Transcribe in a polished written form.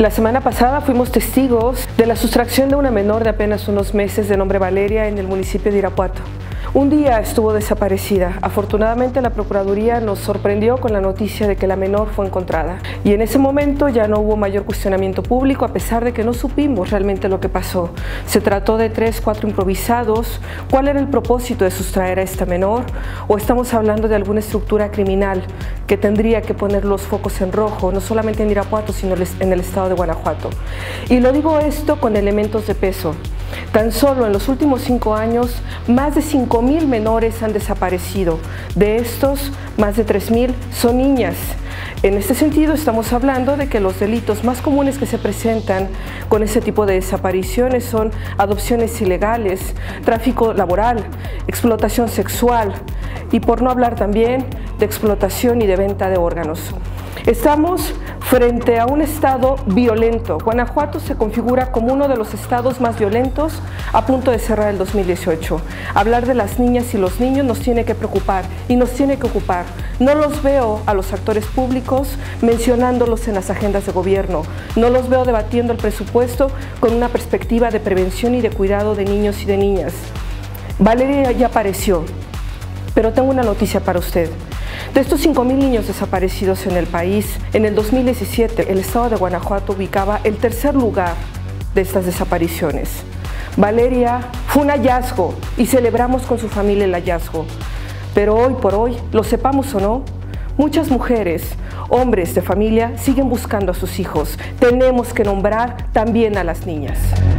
La semana pasada fuimos testigos de la sustracción de una menor de apenas unos meses de nombre Valeria en el municipio de Irapuato. Un día estuvo desaparecida. Afortunadamente la Procuraduría nos sorprendió con la noticia de que la menor fue encontrada. Y en ese momento ya no hubo mayor cuestionamiento público, a pesar de que no supimos realmente lo que pasó. Se trató de 3, 4 improvisados. ¿Cuál era el propósito de sustraer a esta menor? ¿O estamos hablando de alguna estructura criminal que tendría que poner los focos en rojo, no solamente en Irapuato, sino en el estado de Guanajuato? Y lo digo esto con elementos de peso. Tan solo en los últimos 5 años, más de 5,000 menores han desaparecido. De estos, más de 3,000 son niñas. En este sentido, estamos hablando de que los delitos más comunes que se presentan con ese tipo de desapariciones son adopciones ilegales, tráfico laboral, explotación sexual y por no hablar también de explotación y de venta de órganos. Estamos frente a un estado violento. Guanajuato se configura como uno de los estados más violentos a punto de cerrar el 2018. Hablar de las niñas y los niños nos tiene que preocupar y nos tiene que ocupar. No los veo a los actores públicos mencionándolos en las agendas de gobierno. No los veo debatiendo el presupuesto con una perspectiva de prevención y de cuidado de niños y de niñas. Valeria ya apareció, pero tengo una noticia para usted. De estos 5,000 niños desaparecidos en el país, en el 2017 el estado de Guanajuato ubicaba el tercer lugar de estas desapariciones. Valeria fue un hallazgo y celebramos con su familia el hallazgo. Pero hoy por hoy, lo sepamos o no, muchas mujeres, hombres de familia siguen buscando a sus hijos. Tenemos que nombrar también a las niñas.